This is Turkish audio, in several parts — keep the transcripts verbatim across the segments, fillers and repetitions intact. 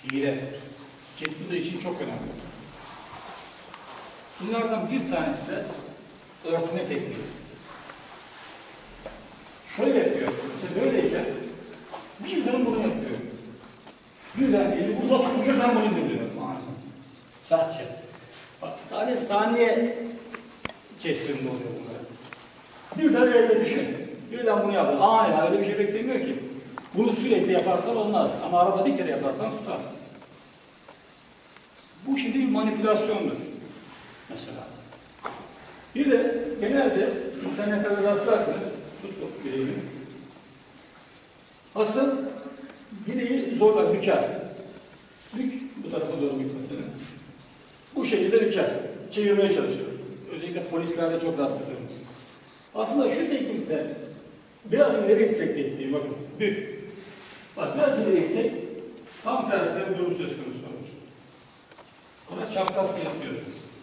hile. Bu da için çok önemli. Bunlardan bir tanesi de örtme tekniği. Şöyle yapıyor. Mesela böyleyken birden bunu yapıyor. Birden eli uzatıp birden bunu indiriyor. Sertçe. Bak, tane saniye kesiminde oluyor bunlar. Birden elde düşün. Birden bunu yapıyor. Aniden öyle bir şey beklemiyor ki. Bunu sürekli yaparsan olmaz. Ama arada bir kere yaparsan tutar. Bu şimdi bir manipülasyondur. Mesela. Bir de genelde internette rastlarsınız. Tut bileğimi. Hasım bileği zorla büker. Bük, bu tarafa doğru bükmesini. Bu şekilde büker. Çevirmeye çalışıyor. Özellikle polislerde çok rastladığımız. Aslında şu teknikte biraz ileri gitsek tekniği, bakın. Bük. Bak biraz ileri gitsek tam tersine bir durum söz konusu olur. Ona çapraz kıyıp diyoruz.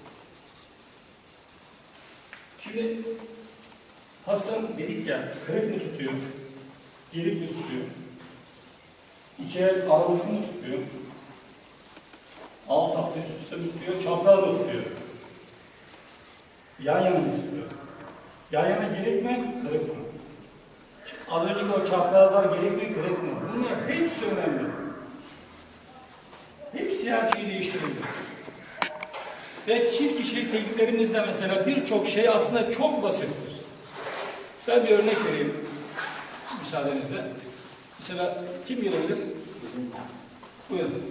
Şimdi Hasan dedik ya, kırık mı tutuyor, gelik mi tutuyor, iki el aralıklı mı tutuyor, alt altı üst üste mi tutuyor, çapraz mı tutuyor, yan yana mı tutuyor, yan yana gelik mi, kırık mı? Az önceki o çaprazlar gelik mi, kırık mı? Bunlar hepsi önemli. Hepsi her şeyi değiştirebilir. Ve çift kişilik tekniklerimizde mesela birçok şey aslında çok basittir. Ben bir örnek vereyim müsaadenizle. Mesela kim gelebilir? Buyurun.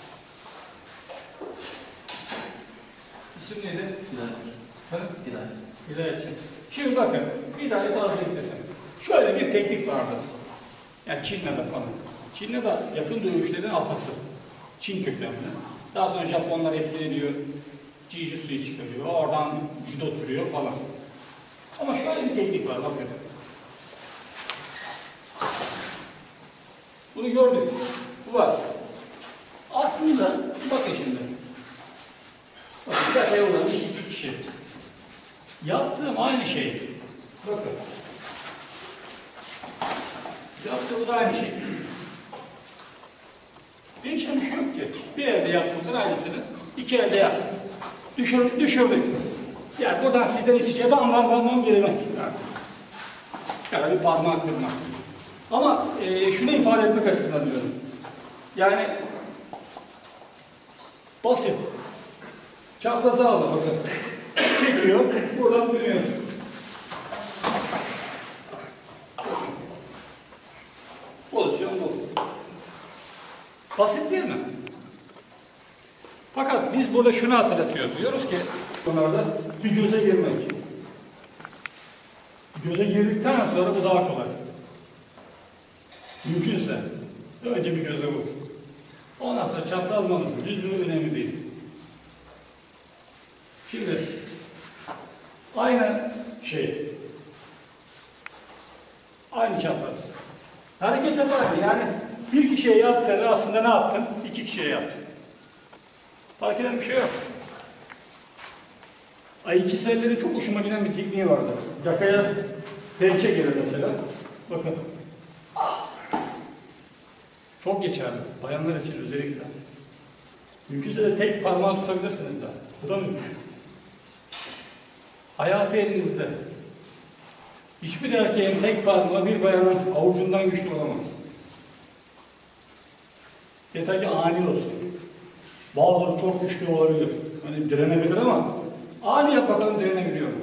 İsim neydi? Hidayet. Hidayet. Hidayetçi. Şimdi bakın, Hidayet Hazretlisi. Şöyle bir teknik vardı. Yani Çin'de falan. Çin'de de yakın dövüşlerin atası. Çin kökenli. Daha sonra Japonlar etkileniyor. Jiu-Jitsu'yu çıkarıyor, oradan judo türüyor falan. Ama şöyle bir teknik var, bakın. Bunu gördük, bu var. Aslında, bakın şimdi. Bakın, bir dakika yollamış iki kişi. Yaptığım aynı şey. Bakın. Yaptığımız aynı şey. Değişen bir şey yok ki. Bir elde yaptığımızın aynısını, iki elde yaptık. Düşür, düşürdük. Yani buradan sizden isteyeceği bam bam bam bam girmek. Yani bir parmağı kırmak. Ama e, şunu ifade etmek açısından diyorum. Yani basit. Çapraza aldı bakın. Çekiyor, buradan dönüyor. Pozisyon bu. Basit değil mi? Fakat biz burada şunu hatırlatıyoruz. Diyoruz ki onlarda bir göze girmek. Göze girdikten sonra bu daha kolay. Mümkünse. Önce bir göze vur. Ondan sonra çapraz mı almasın. Düzlüğü önemli değil. Şimdi aynı şey. Aynı çapraz. Hareket yapar. Yani bir kişiye yaptığını aslında ne yaptın? İki kişiye yaptın. Fark eden bir şey yok. Aikisellerin çok hoşuma giden bir tekniği vardı. Yakaya pençe gelir mesela. Bakın. Çok geçerli. Bayanlar için özellikle. Mümkünse de tek parmağı tutabilirsiniz de. Bu da mümkün. Hayatı elinizde. Hiçbir erkeğin tek parmağı bir bayanın avucundan güçlü olamaz. Yeter ki ani olsun. Bazıları çok güçlü olabilir. Hani direnebilir ama ani yap bakalım direnebiliyor mu?